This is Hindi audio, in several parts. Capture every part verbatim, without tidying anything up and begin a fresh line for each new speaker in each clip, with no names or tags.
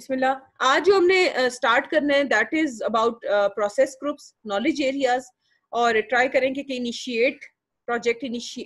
बिस्मिल्लाह। आज जो हमने स्टार्ट uh, करना है that is about process groups, knowledge areas, और ट्राई करेंगे कि इनिशिएट प्रोजेक्ट,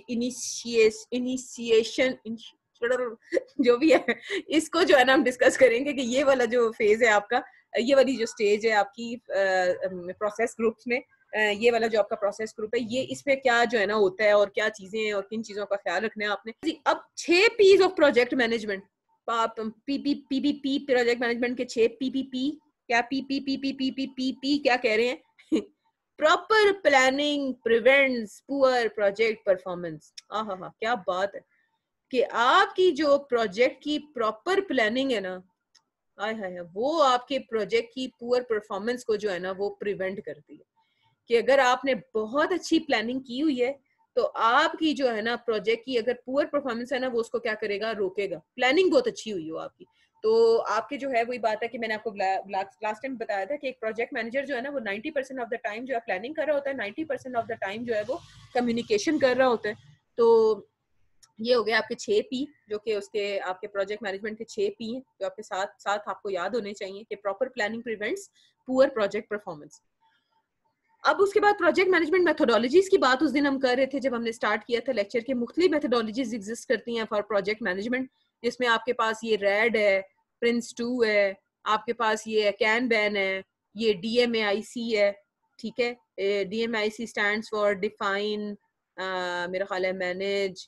इनिशिएशन, जो भी है इसको जो है ना हम डिस्कस करेंगे कि ये वाला जो फेज है आपका, ये वाली जो स्टेज है आपकी प्रोसेस uh, ग्रुप्स में, uh, ये वाला जो आपका प्रोसेस ग्रुप है, ये इसमें क्या जो है ना होता है और क्या चीजें हैं और किन चीजों का ख्याल रखना है आपने। अब छह Ps of project management, P P P P P project management के छह पी पी पी, क्या P P P P P P P P क्या कह रहे हैं? Proper planning prevents poor project performance. आहा हा, क्या बात है कि आपकी जो प्रोजेक्ट की प्रॉपर प्लानिंग है ना, आय हाय, वो आपके प्रोजेक्ट की पुअर परफॉर्मेंस को जो है ना वो प्रिवेंट करती है। कि अगर आपने बहुत अच्छी प्लानिंग की हुई है तो आपकी जो है ना प्रोजेक्ट की अगर पुअर परफॉर्मेंस है ना, वो उसको क्या करेगा, रोकेगा। प्लानिंग बहुत अच्छी हुई हो आपकी तो आपके जो है वही बात है कि मैंने आपको लास्ट टाइम बताया था कि एक प्रोजेक्ट मैनेजर जो है ना वो ninety percent of the time जो है प्लानिंग कर रहा होता है, ninety percent of the time जो है वो कम्युनिकेशन कर रहा होता है। तो ये हो गया आपके छह पी, जो कि उसके आपके प्रोजेक्ट मैनेजमेंट के छह पी हैं, जो आपके साथ साथ आपको याद होने चाहिए कि proper planning prevents poor project performance. अब उसके बाद प्रोजेक्ट मैनेजमेंट मेथोडोलॉजीज की बात उस दिन हम कर रहे थे जब हमने स्टार्ट किया था लेक्चर के। मुख्तलिफ मेथोडोलॉजीज एग्जिस्ट करती हैं फॉर प्रोजेक्ट मैनेजमेंट, जिसमें आपके पास ये रेड है, प्रिंस टू है, आपके पास ये कैन बैन है, ये डी एम ए आई सी है, ठीक है। D M A I C stands for define, मेरा ख्याल है मैनेज,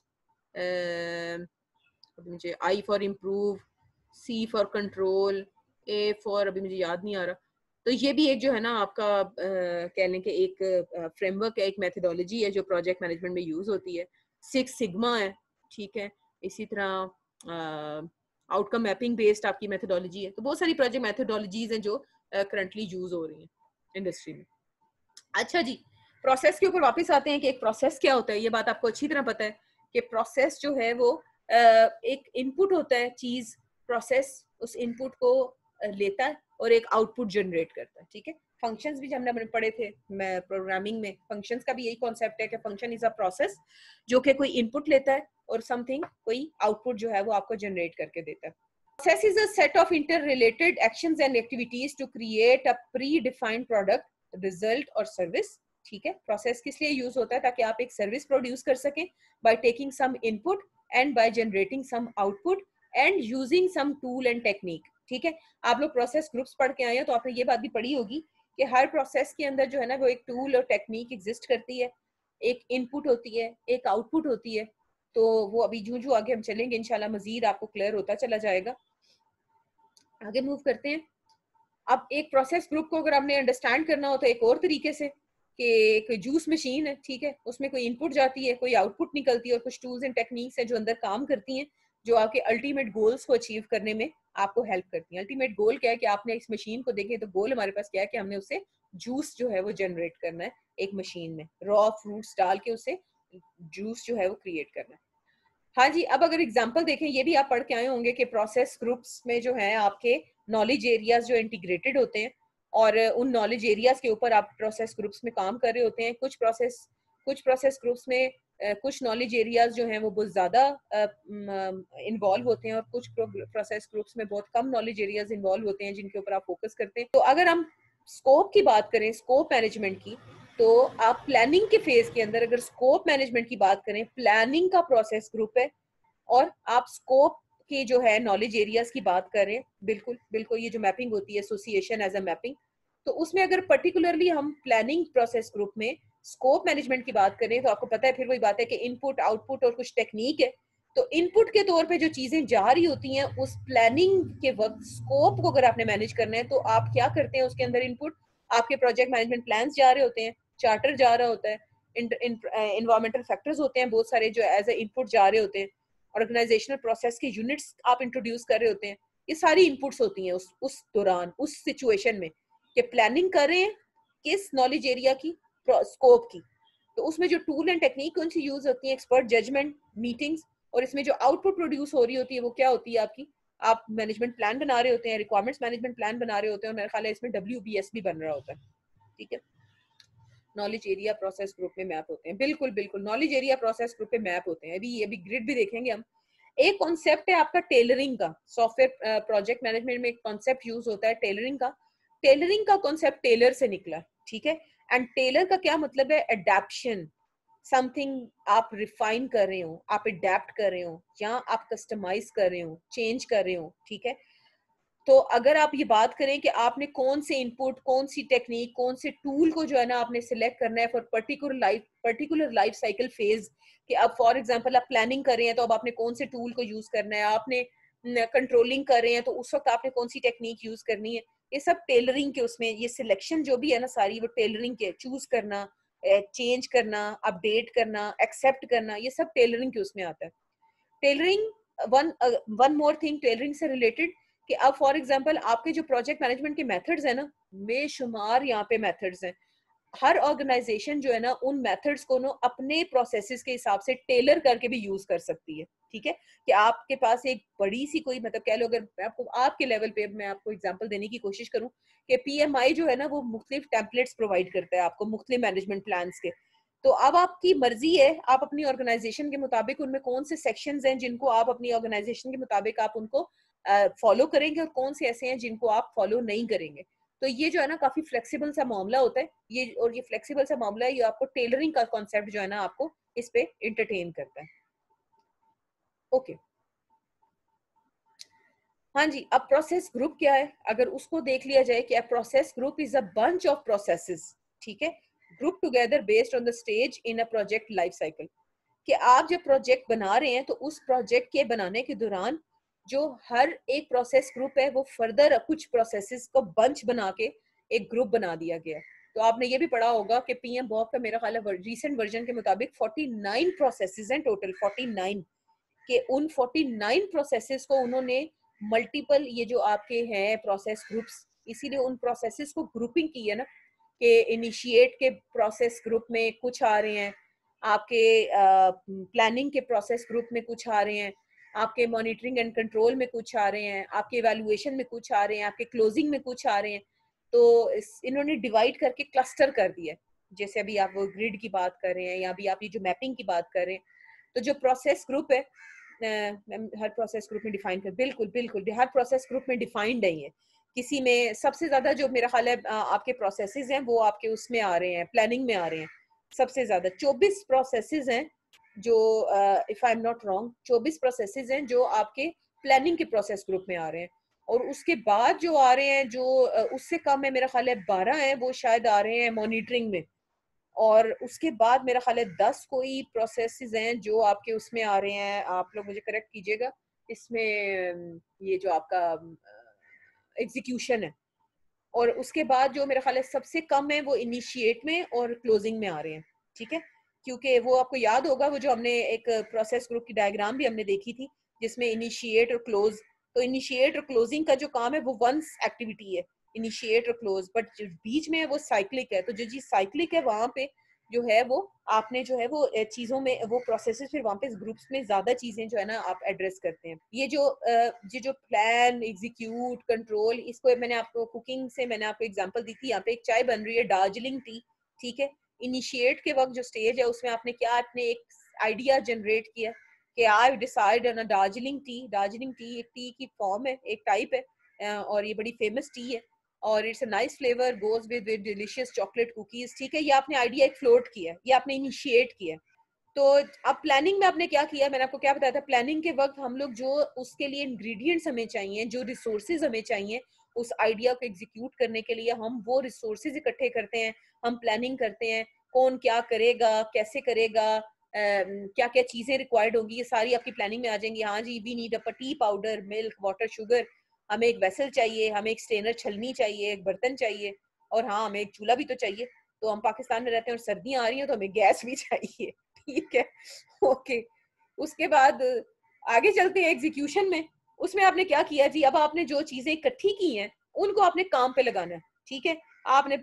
मुझे I for improve, C for control, A for अभी मुझे याद नहीं आ रहा। तो ये भी एक जो है ना आपका कह लें कि एक फ्रेमवर्क है, एक मेथोडोलॉजी है जो प्रोजेक्ट मैनेजमेंट में यूज होती है। सिक्स सिग्मा है, ठीक है। इसी तरह आउटकम मैपिंग बेस्ड आपकी मेथोडोलॉजी है। तो बहुत सारी प्रोजेक्ट मेथोडोलॉजीज हैं जो करंटली uh, यूज हो रही हैं इंडस्ट्री में। अच्छा जी, प्रोसेस के ऊपर वापस आते हैं कि एक प्रोसेस क्या होता है। ये बात आपको अच्छी तरह पता है कि प्रोसेस जो है वो uh, एक इनपुट होता है चीज, प्रोसेस उस इनपुट को लेता है और एक आउटपुट जनरेट करता है, ठीक है। फंक्शंस भी हमने पढ़े थे मैं प्रोग्रामिंग में, फंक्शंस का भी यही कॉन्सेप्ट है कि फंक्शन इज अ प्रोसेस जो कि कोई इनपुट लेता है और समथिंग कोई आउटपुट जो है वो आपको जनरेट करके देता है। Process is a set of interrelated actions and activities to create a predefined product, result और सर्विस, ठीक है। प्रोसेस किस लिए यूज होता है? ताकि आप एक सर्विस प्रोड्यूस कर सकें by taking some input and by generating some output and using some tool and technique, ठीक है। आप लोग प्रोसेस ग्रुप्स पढ़ के आए हैं तो आपने ये बात भी पढ़ी होगी कि हर प्रोसेस के अंदर जो है ना वो एक टूल और टेक्निक एग्जिस्ट करती है, एक इनपुट होती है, एक आउटपुट होती है। तो वो अभी जूं जूं आगे हम चलेंगे इंशाल्लाह मजीद आपको क्लियर होता चला जाएगा। आगे मूव करते हैं। अब एक प्रोसेस ग्रुप को अगर हमने अंडरस्टैंड करना हो तो एक और तरीके से कि एक जूस मशीन है, ठीक है, उसमें कोई इनपुट जाती है, कोई आउटपुट निकलती है और कुछ टूल्स एंड टेक्निक्स हैं जो अंदर काम करती हैं, जो आपके अल्टीमेट गोल्स को अचीव करने में आपको हेल्प करती हैं। अल्टीमेट गोल क्या है कि आपने इस मशीन को देखें तो गोल हमारे पास क्या है कि हमने उससे जूस जो है वो जनरेट करना है एक मशीन में, रॉ फ्रूट्स डाल के उससे जूस जो है वो क्रिएट करना है। हाँ जी, अब अगर एग्जांपल देखें, ये भी आप पढ़ के आए होंगे कि प्रोसेस ग्रुप्स में जो है आपके नॉलेज एरियाज जो इंटीग्रेटेड होते हैं और उन नॉलेज एरियाज के ऊपर आप प्रोसेस ग्रुप्स में काम कर रहे होते हैं। कुछ प्रोसेस कुछ प्रोसेस ग्रुप्स में Uh, कुछ नॉलेज एरियाज जो हैं वो बहुत ज़्यादा इन्वॉल्व uh, होते हैं और कुछ प्रोसेस ग्रुप्स में बहुत कम नॉलेज एरियाज इन्वॉल्व होते हैं जिनके ऊपर आप फोकस करते हैं। तो अगर हम स्कोप की बात करें, स्कोप मैनेजमेंट की, तो आप प्लानिंग के फेज के अंदर अगर स्कोप मैनेजमेंट की बात करें, प्लानिंग का प्रोसेस ग्रुप है और आप स्कोप की जो है नॉलेज एरियाज की बात करें, बिल्कुल बिल्कुल ये जो मैपिंग होती है एसोसिएशन एज अ मैपिंग, तो उसमें अगर पर्टिकुलरली हम प्लानिंग प्रोसेस ग्रुप में स्कोप मैनेजमेंट की बात करें तो आपको पता है फिर वही बात है कि इनपुट आउटपुट और कुछ टेक्निक है। तो इनपुट के तौर पे जो चीजें जा रही होती हैं उस प्लानिंग के वक्त स्कोप को अगर आपने मैनेज करना है तो आप क्या करते हैं, उसके अंदर इनपुट आपके प्रोजेक्ट मैनेजमेंट प्लान्स जा रहे होते हैं, चार्टर जा रहा होता है, इन्वायरमेंटल फैक्टर्स होते हैं बहुत सारे जो एज ए इनपुट जा रहे होते हैं, ऑर्गेनाइजेशनल प्रोसेस के यूनिट्स आप इंट्रोड्यूस कर रहे होते हैं। ये सारी इनपुट्स होती हैं उस उस दौरान, उस सिचुएशन में कि प्लानिंग कर रहे हैं किस नॉलेज एरिया की, स्कोप की। तो उसमें जो टूल एंड टेक्निक कौन सी यूज होती है, एक्सपर्ट जजमेंट, मीटिंग्स, और इसमें जो आउटपुट प्रोड्यूस हो रही होती है वो क्या होती है आपकी, आप मैनेजमेंट प्लान बना रहे होते हैं, रिक्वायरमेंट्स मैनेजमेंट प्लान बना रहे होते हैं और मेरा ख्याल है इसमें डब्ल्यू बी एस भी बन रहा होता है, ठीक है। नॉलेज एरिया प्रोसेस ग्रुप में मैप होते हैं, बिल्कुल बिल्कुल नॉलेज एरिया प्रोसेस ग्रुप पे मैप होते हैं। अभी अभी ग्रिड भी देखेंगे हम एक कॉन्सेप्ट है आपका टेलरिंग का, सॉफ्टवेयर प्रोजेक्ट मैनेजमेंट में एक कॉन्सेप्ट यूज होता है टेलरिंग का। टेलरिंग का कॉन्सेप्ट टेलर से निकला, ठीक है। एंड टेलर का क्या मतलब है? अडेप्शन, समथिंग आप रिफाइन कर रहे हो, आप अडेप्ट कर रहे हो, या आप कस्टमाइज कर रहे हो, चेंज कर रहे हो, ठीक है। तो अगर आप ये बात करें कि आपने कौन से इनपुट, कौन सी टेक्निक, कौन से टूल को जो है ना आपने सिलेक्ट करना है for particular life particular life cycle phase, कि अब फॉर एग्जांपल आप प्लानिंग कर रहे हैं तो अब आपने कौन से टूल को यूज करना है, आपने कंट्रोलिंग कर रहे हैं तो उस वक्त आपने कौन सी टेक्निक यूज करनी है, ये सब टेलरिंग के उसमें, ये सिलेक्शन जो भी है ना सारी वो टेलरिंग के, चूज करना, चेंज करना, अपडेट करना, एक्सेप्ट करना, ये सब टेलरिंग के उसमें आता है। Tailoring, one one more thing tailoring से रिलेटेड, कि अब फॉर एग्जांपल आपके जो प्रोजेक्ट मैनेजमेंट के मेथड्स हैं ना, बेशुमार यहाँ पे मेथड्स हैं। हर ऑर्गेनाइजेशन जो है ना उन मेथड्स को ना अपने प्रोसेसेस के हिसाब से टेलर करके भी यूज कर सकती है, ठीक है। कि आपके पास एक बड़ी सी कोई, मतलब कह लो, अगर मैं आपको आपके लेवल पे मैं आपको एग्जांपल देने की कोशिश करूं कि पीएमआई जो है ना वो मुख्तलिफ टेम्पलेट्स प्रोवाइड करता है आपको, मुख्तलिफ मैनेजमेंट प्लान्स के। तो अब आपकी मर्जी है, आप अपनी ऑर्गेनाइजेशन के मुताबिक उनमें कौन से सेक्शंस हैं जिनको आप अपनी ऑर्गेनाइजेशन के मुताबिक आप उनको फॉलो uh, करेंगे, और कौन से ऐसे हैं जिनको आप फॉलो नहीं करेंगे। तो ये जो है ना काफी फ्लेक्सिबल सा मामला होता है ये, और ये फ्लेक्सिबल सा मामला है, ये आपको टेलरिंग का कॉन्सेप्ट जो है ना आपको इस पे इंटरटेन करता है। ओके, हाँ जी। अब प्रोसेस ग्रुप क्या है, अगर उसको देख लिया जाए कि process group is a bunch of processes, ठीक है, group together based on the stage in a project life cycle. कि आप जब प्रोजेक्ट बना रहे हैं तो उस प्रोजेक्ट के बनाने के दौरान जो हर एक प्रोसेस ग्रुप है वो फर्दर कुछ प्रोसेसेस को बंच बना के एक ग्रुप बना दिया गया। तो आपने ये भी पढ़ा होगा कि पीएम बॉब का मेरा ख्याल है रीसेंट वर्जन के मुताबिक उनचास प्रोसेसेस हैं टोटल, उनचास के उन उनचास प्रोसेसेस को उन्होंने मल्टीपल, ये जो आपके हैं प्रोसेस ग्रुप्स, इसीलिए उन प्रोसेसेस को ग्रुपिंग की है ना, कि इनिशिएट के प्रोसेस ग्रुप में कुछ आ रहे हैं, आपके प्लानिंग uh, के प्रोसेस ग्रुप में कुछ आ रहे हैं, आपके मॉनिटरिंग एंड कंट्रोल में कुछ आ रहे हैं, आपके इवैल्यूएशन में कुछ आ रहे हैं, आपके क्लोजिंग में कुछ आ रहे हैं। तो इस, इन्होंने डिवाइड करके क्लस्टर कर दिया। जैसे अभी आप वो ग्रिड की बात कर रहे हैं या अभी आप ये जो मैपिंग की बात कर रहे हैं, तो जो प्रोसेस ग्रुप है uh, हर प्रोसेस ग्रुप में डिफाइन कर, बिल्कुल बिल्कुल हर प्रोसेस ग्रुप में डिफाइंड है ये। किसी में सबसे ज्यादा जो मेरा ख्याल है आपके प्रोसेसेस हैं वो आपके उसमें आ रहे हैं, प्लानिंग में आ रहे हैं। सबसे ज्यादा चौबीस प्रोसेसेस हैं जो, if I am not wrong, चौबीस प्रोसेसेस हैं जो आपके प्लानिंग के प्रोसेस ग्रुप में आ रहे हैं। और उसके बाद जो आ रहे हैं जो uh, उससे कम है, मेरा ख्याल है बारह है, वो शायद आ रहे हैं मॉनिटरिंग में। और उसके बाद मेरा ख्याल है दस कोई प्रोसेसेस हैं जो आपके उसमें आ रहे हैं, आप लोग मुझे करेक्ट कीजिएगा, इसमें ये जो आपका एग्जीक्यूशन है। और उसके बाद जो मेरा ख्याल है सबसे कम है वो इनिशिएट में और क्लोजिंग में आ रहे हैं, ठीक है। क्योंकि वो आपको याद होगा वो जो हमने एक प्रोसेस ग्रुप की डायग्राम भी हमने देखी थी जिसमें इनिशिएट और क्लोज, तो इनिशिएट और क्लोजिंग का जो काम है वो वंस एक्टिविटी है, इनिशिएट और क्लोज, बट जो बीच में है वो साइक्लिक है। तो जो चीज साइक्लिक है वहां पे जो है वो आपने जो है वो चीजों में वो प्रोसेसेस फिर वहां पे ग्रुप्स में ज्यादा चीजें जो है ना आप एड्रेस करते हैं। ये जो ये जो प्लान, एग्जीक्यूट, कंट्रोल, इसको मैंने आपको कुकिंग से मैंने आपको एग्जांपल दी थी। यहाँ पे एक चाय बन रही है, दार्जिलिंग टी, ठीक है। इनिशिएट के वक्त जो स्टेज है उसमें आपने क्या, आपने एक आइडिया जनरेट किया कि I decide on a Darjeeling tea. Darjeeling tea एक टी की फॉर्म है, एक टाइप है, और ये बड़ी फेमस टी है और it's a nice flavour, goes with with delicious chocolate cookies, ठीक है। ये आपने आइडिया एक फ्लोट किया, ये आपने इनिशिएट किया। तो अब प्लानिंग में आपने क्या किया, मैंने आपको क्या बताया था, प्लानिंग के वक्त हम लोग जो उसके लिए इंग्रेडिएंट्स हमें चाहिए, जो रिसोर्सेज हमें चाहिए उस आइडिया को एग्जीक्यूट करने के लिए, हम वो रिसोर्सेज इकट्ठे करते हैं, हम प्लानिंग करते हैं, कौन क्या करेगा, कैसे करेगा, क्या क्या चीजें रिक्वायर्ड होंगी, ये सारी आपकी प्लानिंग में आ जाएंगी। हाँ जी, we need a tea powder, milk, water, sugar, हमें एक वेसल चाहिए, हमें एक स्टेनर छलनी चाहिए, एक बर्तन चाहिए, और हाँ हमें एक चूल्हा भी तो चाहिए। तो हम पाकिस्तान में रहते हैं और सर्दियां आ रही हैं तो हमें गैस भी चाहिए, ठीक है। ओके, उसके बाद आगे चलते हैं एग्जीक्यूशन में। उसमें आपने क्या किया जी, अब आपने जो चीजें इकट्ठी की हैं उनको आपने काम पे लगाना है, ठीक है। आपने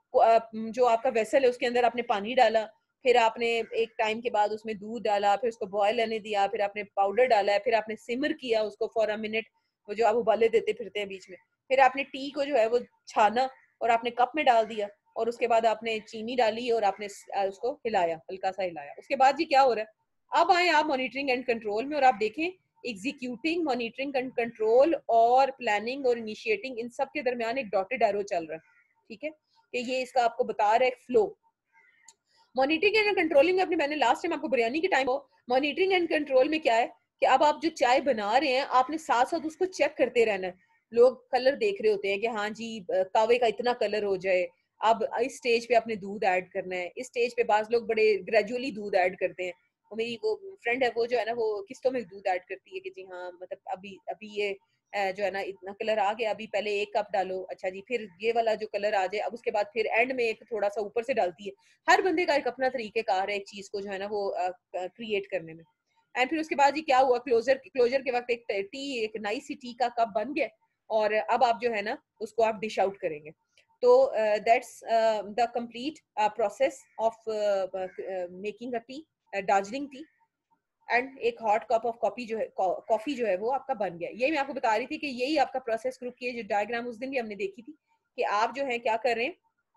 जो आपका वेसल है उसके अंदर आपने पानी डाला, फिर आपने एक टाइम के बाद उसमें दूध डाला, फिर उसको बॉयल आने दिया, फिर आपने पाउडर डाला है, फिर आपने सिमर किया उसको फॉर अ मिनट, वो जो आप उबाले देते फिरते हैं बीच में, फिर आपने टी को जो है वो छाना और आपने कप में डाल दिया, और उसके बाद आपने चीनी डाली और आपने उसको हिलाया, हल्का सा हिलाया। उसके बाद जी क्या हो रहा है, अब आए आप मॉनिटरिंग एंड कंट्रोल में और आप देखें एग्जीक्यूटिंग, मॉनिटरिंग एंड कंट्रोल और प्लानिंग और इनिशिएटिंग, इन सब के दरमियान एक डॉटेड एरो चल रहा है, ठीक है, कि ये इसका आपको बता रहा है एक फ्लो। मॉनिटरिंग एंड कंट्रोलिंग में अपने मैंने लास्ट टाइम आपको बिरयानी के टाइम, मॉनिटरिंग एंड कंट्रोल में क्या है कि अब आप जो चाय बना रहे हैं आपने साथ साथ उसको चेक करते रहना है। लोग कलर देख रहे होते हैं कि हाँ जी कावे का इतना कलर हो जाए, अब इस स्टेज पे आपने दूध ऐड करना है, इस स्टेज पे बाज लोग बड़े ग्रेजुअली दूध ऐड करते हैं। वो मेरी वो फ्रेंड है वो जो है ना वो किस्तों में दूध ऐड करती है कि जी हाँ मतलब अभी अभी ये जो है ना इतना कलर आ गया, अभी पहले एक कप डालो, अच्छा जी फिर ये वाला जो कलर आ जाए, अब उसके बाद फिर एंड में एक थोड़ा सा ऊपर से डालती है। हर बंदे का एक अपना तरीकेकार है एक चीज को जो है ना वो क्रिएट करने में। एंड फिर उसके बाद ये क्या हुआ, क्लोजर क्लोजर के वक्त एक टी एक नाइस सी टी का कप बन गया और अब आप जो है ना उसको आप डिश आउट करेंगे। तो that's the complete process of making a tea, Darjeeling tea, and एक हॉट कप ऑफ कॉफी जो है कॉफी जो है वो आपका बन गया। यही मैं आपको बता रही थी कि यही आपका प्रोसेस ग्रुप की जो डायग्राम उस दिन भी हमने देखी थी कि आप जो है क्या कर रहे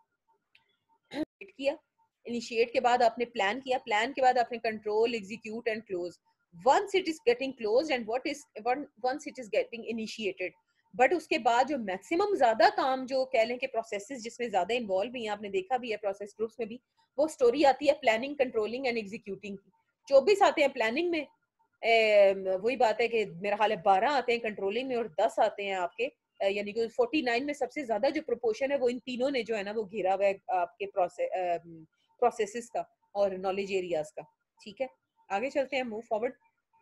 हैं, किया इनिशिएट के बाद आपने प्लान किया, प्लान के बाद आपने control, execute and close. Once it is getting close and what is once it is getting initiated, but उसके बाद जो मैक्सिमम ज्यादा काम जो कह लें कि प्रोसेसेस जिसमें ज्यादा इन्वॉल्व भी है, आपने देखा भी है प्रोसेस ग्रुप्स में भी, वो स्टोरी आती है प्लानिंग, कंट्रोलिंग एंड एग्जीक्यूटिंग की। चौबीस आते हैं प्लानिंग में, ए, वही बात है कि मेरा ख्याल है बारह आते हैं कंट्रोलिंग में और दस आते हैं आपके, यानी कि उनचास में सबसे ज्यादा जो प्रोपोर्शन है वो इन तीनों ने जो है ना वो घेरा हुआ है आपके प्रोसेस प्रोसेसेस का और नॉलेज एरियाज का। ठीक है, आगे चलते हैं, मूव फॉरवर्ड।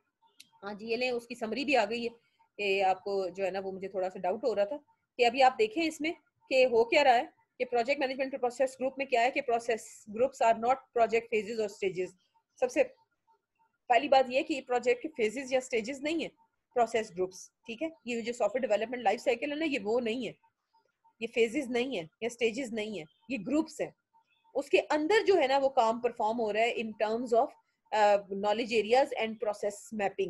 हाँ जी, ये लें, उसकी समरी भी आ गई है कि आपको जो है ना वो मुझे थोड़ा सा डाउट हो रहा था कि अभी आप देखें इसमें कि हो क्या रहा है कि प्रोजेक्ट मैनेजमेंट प्रोसेस ग्रुप में क्या है कि process groups are not project phases और स्टेजेस। सबसे पहली बात ये कि प्रोजेक्ट के फेजेस या स्टेजेस नहीं है प्रोसेस ग्रुप्स, ठीक है, ये जो सॉफ्टवेयर डेवलपमेंट लाइफ साइकिल है ना ये वो नहीं है, ये फेजेस नहीं है या स्टेजेस नहीं है, ये ग्रुप्स है। उसके अंदर जो है ना वो काम परफॉर्म हो रहा है in terms of knowledge areas and process mapping.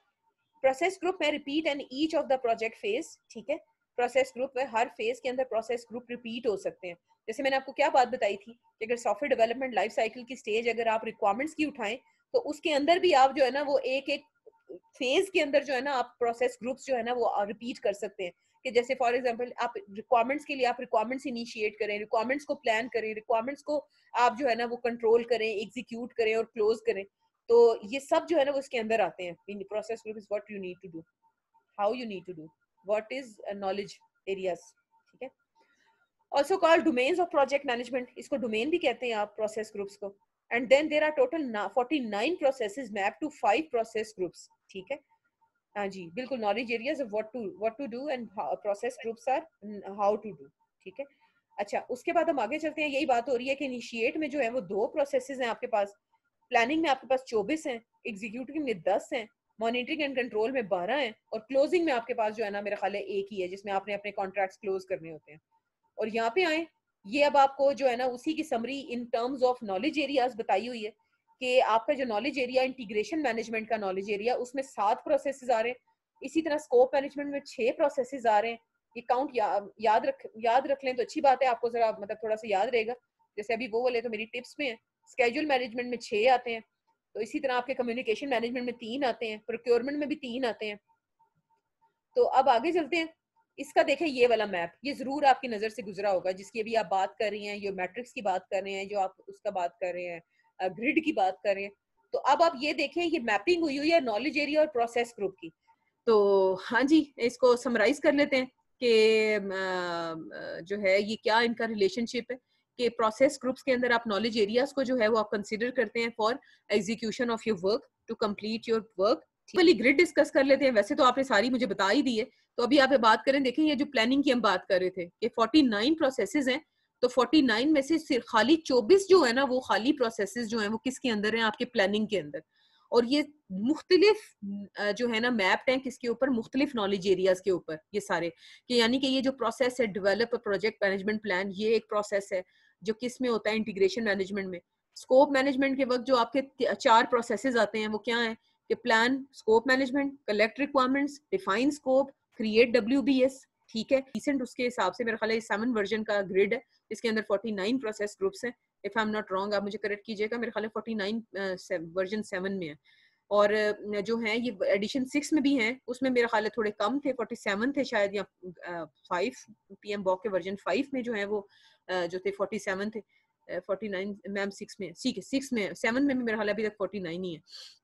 Process group में repeat and each of the project phase, ठीक है, प्रोसेस ग्रुप में हर फेज के अंदर प्रोसेस ग्रुप रिपीट हो सकते हैं। जैसे मैंने आपको क्या बात बताई थी कि अगर सॉफ्टवेयर डेवलपमेंट लाइफ साइकिल की स्टेज अगर आप रिक्वायरमेंट्स की उठाएं तो उसके अंदर भी आप जो है ना वो एक एक फेज के अंदर जो है ना आप प्रोसेस ग्रुप्स जो है ना वो रिपीट कर सकते हैं। कि जैसे फॉर एग्जांपल आप रिक्वायरमेंट्स के लिए आप रिक्वायरमेंट्स इनिशिएट करें, रिक्वायरमेंट्स को प्लान करें, रिक्वायरमेंट्स को आप जो है ना वो कंट्रोल करें, एग्जीक्यूट करें और क्लोज करें, तो ये सब जो है ना वो इसके अंदर आते हैं। In process group is what you need to do, how you need to do, what is knowledge areas, ठीक है। Also called domains of project management, इसको डोमेन भी कहते हैं आप प्रोसेस ग्रुप्स को। And then there are total forty-nine processes map to five process groups, ठीक है। हाँ जी बिल्कुल, knowledge areas of what to what to do and process groups are how to do, ठीक है। अच्छा, उसके बाद हम आगे चलते हैं। यही बात हो रही है कि इनिशिएट में जो है वो दो प्रोसेसेस हैं आपके पास, प्लानिंग में आपके पास चौबीस हैं, एग्जीक्यूटिव में दस हैं, मॉनिटरिंग एंड कंट्रोल में बारह हैं और क्लोजिंग में आपके पास जो है ना मेरा ख्याल है एक ही है जिसमें आपने अपने कॉन्ट्रैक्ट्स क्लोज करने होते हैं। और यहाँ पे आए, ये अब आपको जो है ना उसी की summary in terms of knowledge areas बताई हुई है कि आपका जो नॉलेज एरिया इंटीग्रेशन मैनेजमेंट का नॉलेज एरिया, उसमें सात प्रोसेसेस आ रहे हैं। इसी तरह स्कोप मैनेजमेंट में छह प्रोसेसेस आ रहे हैं। ये काउंट या, याद रख याद रख लें तो अच्छी बात है, आपको जरा मतलब थोड़ा सा याद रहेगा। जैसे अभी वो वाले तो मेरी टिप्स में है। स्केड्यूल मैनेजमेंट में छह आते हैं, तो इसी तरह आपके कम्युनिकेशन मैनेजमेंट में तीन आते हैं, प्रोक्योरमेंट में भी तीन आते हैं। तो अब आगे चलते हैं। इसका देखें ये वाला मैप, ये जरूर आपकी नजर से गुजरा होगा जिसकी अभी आप बात कर रही हैं, जो मैट्रिक्स की बात कर रहे हैं, जो आप उसका बात कर रहे हैं, ग्रिड की बात कर रहे हैं। तो अब आप ये देखें, ये मैपिंग हुई हुई है नॉलेज एरिया और प्रोसेस ग्रुप की। तो हाँ जी, इसको समराइज कर लेते हैं कि जो है ये क्या इनका रिलेशनशिप है कि प्रोसेस ग्रुप्स के अंदर आप नॉलेज एरियाज को जो है वो आप कंसिडर करते हैं for execution of your work, to complete your work. वाली ग्रिड डिस्कस कर लेते हैं। वैसे तो आपने सारी मुझे बता ही दी है, तो अभी आप बात करें, देखें ये जो प्लानिंग की हम बात कर रहे थे कि forty-nine प्रोसेसेस हैं, तो forty-nine में से सिर्फ खाली चौबीस जो है ना वो खाली प्रोसेसेस जो हैं वो किसके अंदर हैं, आपके प्लानिंग के अंदर। और ये मुख्तलिफ जो है ना मैप्ड हैं किसके ऊपर, मुख्तलिफ नॉलेज एरियाज के ऊपर ये सारे, कि यानी कि ये जो प्रोसेस है डेवलप प्रोजेक्ट मैनेजमेंट प्लान, ये एक प्रोसेस है जो किस में होता है, इंटीग्रेशन मैनेजमेंट में। स्कोप मैनेजमेंट के वक्त जो आपके चार प्रोसेसेस आते हैं वो क्या है कि plan, scope management, collect requirements, define scope, create W B S, ठीक है। रिसेंट उसके हिसाब से मेरा ख्याल है सेवन वर्जन का ग्रिड है, इसके अंदर forty-nine प्रोसेस ग्रुप्स हैं। If I am not wrong, आप मुझे करेक्ट कीजिएगा, मेरे ख्याल है forty-nine वर्जन सेवन में है। और जो हैं ये एडिशन सिक्स में भी हैं, उसमें मेरा ख्याल है थोड़े कम थे, फोर्टी सेवन थे शायद, या फाइव पीएम बॉक के वर्जन फाइव में जो है वो जो थे फोर्टी सेवन थे, फोर्टी नाइन मैम सिक्स में, ठीक है सिक्स में, सेवन में भी मेरा ख्याल अभी तक फोर्टी नाइन ही है।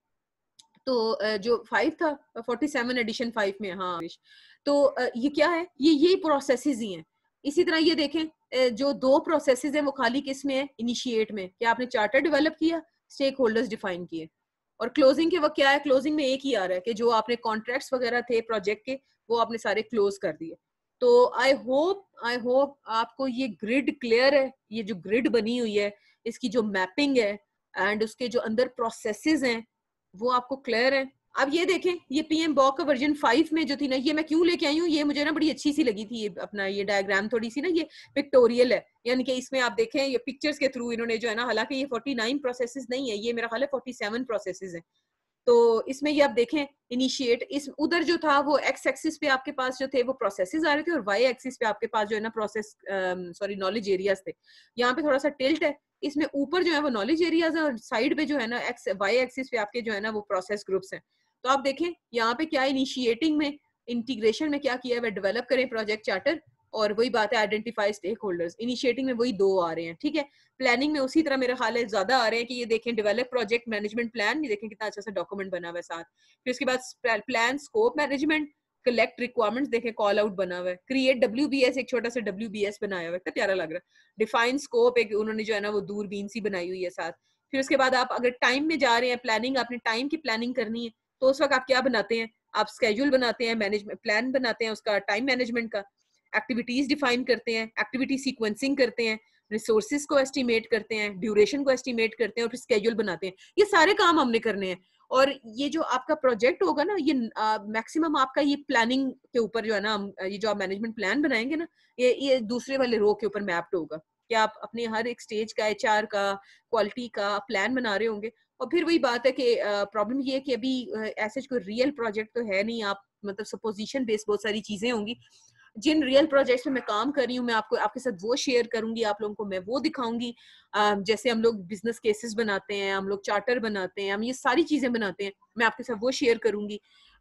तो जो फाइव था फोर्टी सेवन एडिशन फाइव में, हाँ। तो ये क्या है, ये ये प्रोसेसेस ही हैं। इसी तरह ये देखें जो दो प्रोसेसेस हैं वो खाली किस में है, इनिशिएट में, क्या आपने चार्टर डेवलप किया, स्टेक होल्डर्स डिफाइन किए, और क्लोजिंग के वक्त क्या है, क्लोजिंग में एक ही आ रहा है कि जो आपने कॉन्ट्रैक्ट्स वगैरह थे प्रोजेक्ट के वो आपने सारे क्लोज कर दिए। तो आई होप आई होप आपको ये ग्रिड क्लियर है, ये जो ग्रिड बनी हुई है इसकी जो मैपिंग है एंड उसके जो अंदर प्रोसेसेस हैं वो आपको क्लियर है। अब ये देखें, ये पीएम बॉक का वर्जन फाइव में जो थी ना, ये मैं क्यों लेके आई हूँ, ये मुझे ना बड़ी अच्छी सी लगी थी, ये अपना ये डायग्राम थोड़ी सी ना ये पिक्टोरियल है, यानी कि इसमें आप देखें ये पिक्चर्स के थ्रू इन्होंने जो है ना, हालांकि ये फोर्टी नाइन प्रोसेसेस नहीं है, ये मेरा ख्याल है फोर्टी सेवन प्रोसेसेस है। तो इसमें ये आप देखें इनिशिएट, इस उधर जो था वो एक्स एक्सिस पे आपके पास जो थे वो प्रोसेसेस आ रहे थे, और वाई एक्सिस पे आपके पास जो है ना प्रोसेस सॉरी नॉलेज एरियाज थे। यहाँ पे थोड़ा सा टिल्ट है, इसमें ऊपर जो है वो नॉलेज एरियाज है और साइड पे जो है ना एक्स वाई एक्सिस पे आपके जो है ना वो प्रोसेस ग्रुप्स हैं। तो आप देखें यहाँ पे क्या इनिशिएटिंग में, इंटीग्रेशन में क्या किया है, डेवलप करें प्रोजेक्ट चार्टर, और वही बात है आइडेंटिफाई स्टेक होल्डर्स। इनिशिएटिंग में वही दो आ रहे हैं, ठीक है। प्लानिंग में उसी तरह मेरा ख्याल है ज्यादा आ रहे हैं कि ये देखें डेवलप प्रोजेक्ट मैनेजमेंट प्लान, ये देखें कितना अच्छा सा डॉक्यूमेंट बना हुआ है साथ। फिर उसके बाद plan scope management, collect requirements, देखें कॉल आउट बना हुआ है, क्रिएट डब्ल्यू बी एस, एक छोटा सा डब्ल्यू बी एस बनाया हुआ है, कितना प्यारा लग रहा है। डिफाइन स्कोप एक उन्होंने जो है ना वो दूरबीन सी बनाई हुई है साथ। फिर उसके बाद आप अगर टाइम में जा रहे हैं, प्लानिंग आपने टाइम की प्लानिंग करनी है, तो उस वक्त आप क्या बनाते हैं, आप स्केड्यूल बनाते हैं, मैनेजमेंट प्लान बनाते हैं उसका टाइम मैनेजमेंट का, एक्टिविटीज डिफाइन करते हैं, एक्टिविटी सीक्वेंसिंग करते हैं, रिसोर्सेज को एस्टिमेट करते हैं, ड्यूरेशन को एस्टिमेट करते हैं, और फिर स्केड्यूल बनाते हैं। ये सारे काम हमने करने हैं। और ये जो आपका प्रोजेक्ट होगा ना, ये मैक्सिमम आपका ये प्लानिंग के ऊपर जो है ना, ये जो आप मैनेजमेंट प्लान बनाएंगे ना, ये ये दूसरे वाले रो के ऊपर मैप्ड होगा कि आप अपने हर एक स्टेज का, एचआर का, क्वालिटी का प्लान बना रहे होंगे। और फिर वही बात है कि प्रॉब्लम ये है कि अभी ऐसे कोई रियल प्रोजेक्ट तो है नहीं, आप मतलब सपोजिशन बेस्ड बहुत सारी चीजें होंगी। जिन रियल प्रोजेक्ट्स में मैं काम कर रही हूँ मैं आपको आपके साथ वो शेयर करूंगी, आप लोगों को मैं वो दिखाऊंगी। जैसे हम लोग बिजनेस केसेस बनाते हैं, हम लोग चार्टर बनाते हैं, हम ये सारी चीजें बनाते हैं, मैं आपके साथ वो शेयर करूंगी।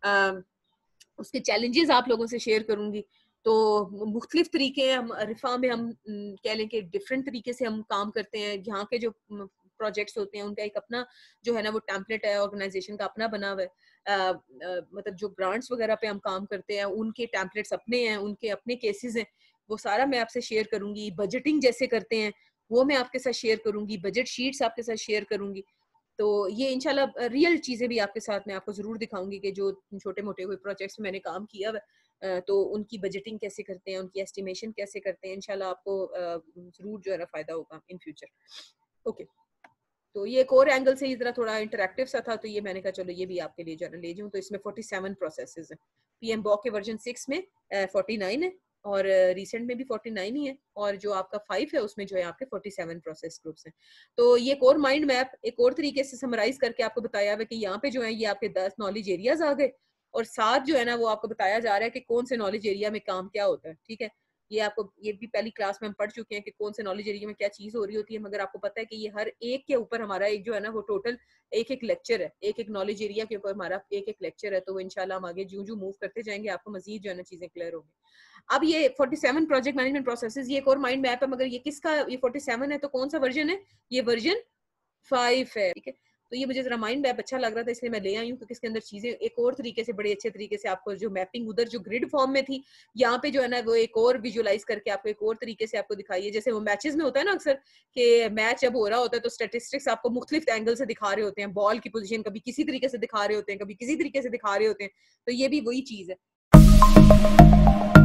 उसके चैलेंजेस आप लोगों से शेयर करूंगी। तो मुख्तलिफ तरीके हम रिफा में हम कह लें कि डिफरेंट तरीके से हम काम करते हैं। यहाँ के जो प्रोजेक्ट्स होते हैं उनका एक अपना जो है ना वो टेम्पलेट है, ऑर्गेनाइजेशन का अपना बना हुआ है। uh, uh, मतलब जो ग्रांट्स वगैरह पे हम काम करते हैं उनके टेम्पलेट्स अपने हैं, उनके अपने केसेस हैं, वो सारा मैं आपसे शेयर करूंगी। बजटिंग जैसे करते हैं वो मैं आपके साथ शेयर करूंगी, बजट शीट्स आपके साथ शेयर करूंगी। तो ये इंशाल्लाह रियल चीजें भी आपके साथ मैं आपको जरूर दिखाऊंगी कि जो छोटे मोटे कोई प्रोजेक्ट्स में मैंने काम किया है तो उनकी बजटिंग कैसे करते हैं, उनकी एस्टिमेशन कैसे करते हैं। इंशाल्लाह आपको जरूर जो है ना फायदा होगा इन फ्यूचर। ओके, तो ये एक और एंगल से इस तरह थोड़ा इंटरेक्टिव सा था, तो ये मैंने कहा चलो ये भी आपके लिए जो है ना ले जाऊं। तो इसमें फोर्टी सेवन प्रोसेसेस हैं। पीएम बॉक के वर्जन सिक्स में फोर्टी नाइन है और रिसेंट में भी फोर्टी नाइन ही है, और जो आपका फाइव है उसमें जो है आपके फोर्टी सेवन प्रोसेस ग्रुप्स हैं। तो ये एक और माइंड मैप एक और तरीके से समराइज करके आपको बताया हुआ कि यहाँ पे जो है ये आपके दस नॉलेज एरियाज आ गए, और साथ जो है ना वो आपको बताया जा रहा है कि कौन से नॉलेज एरिया में काम क्या होता है। ठीक है, ये आपको ये भी पहली क्लास में हम पढ़ चुके हैं कि कौन से नॉलेज एरिया में क्या चीज हो रही होती है, मगर आपको पता है कि ये हर एक के ऊपर हमारा एक जो है ना वो टोटल एक एक लेक्चर है, एक एक नॉलेज एरिया के ऊपर हमारा एक एक लेक्चर है। तो इंशाल्लाह हम आगे जूं जूं मूव करते जाएंगे आपको मजीद जो है ना चीजें क्लियर होगी। अब ये forty seven project management processes, ये एक और माइंड मैप है, मगर ये किसका, ये फोर्टी सेवन है तो कौन सा वर्जन है, ये वर्जन फाइव है। ठीक है, तो ये मुझे जरा माइंड मैप अच्छा लग रहा था इसलिए मैं ले आई हूँ, क्योंकि इसके अंदर चीजें एक और तरीके से बड़े अच्छे तरीके से आपको जो मैपिंग उधर जो ग्रिड फॉर्म में थी, यहाँ पे जो है ना वो एक और विजुअलाइज करके आपको एक और तरीके से आपको दिखाई है। जैसे वो मैचेस में होता है ना अक्सर कि मैच जब हो रहा होता है तो स्टेटिस्टिक्स आपको मुख्तलिफ एंगल से दिखा रहे होते हैं, बॉल की पोजीशन कभी किसी तरीके से दिखा रहे होते हैं, कभी किसी तरीके से दिखा रहे होते हैं। तो ये भी वही चीज है।